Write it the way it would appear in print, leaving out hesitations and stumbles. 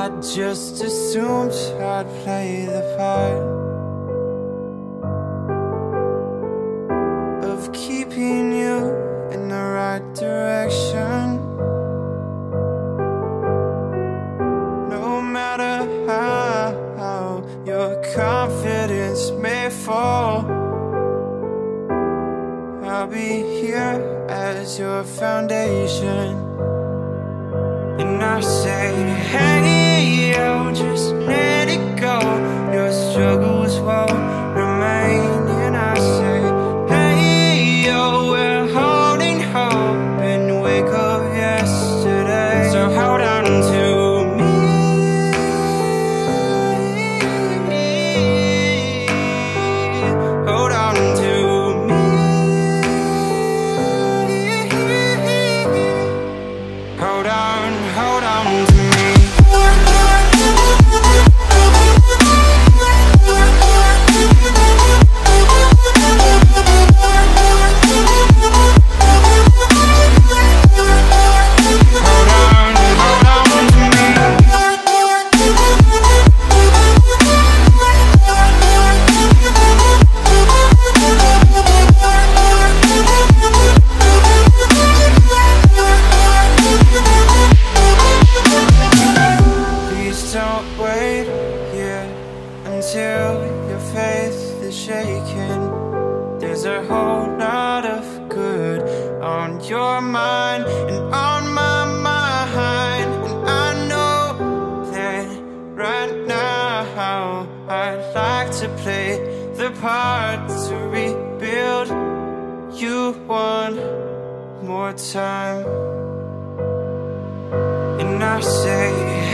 I just assumed I'd play the part of keeping you in the right direction. No matter how your confidence may fall, I'll be here as your foundation. And I say, hey, yo, just let it go. Your struggles won't remain. And I say, hey, yo, we're holding hope and wake up yesterday. So hold on to me. Hold on to me. Hold on to me. Don't wait here until your faith is shaken. There's a whole lot of good on your mind and on my mind. And I know that right now I'd like to play the part to rebuild you one more time. And I say,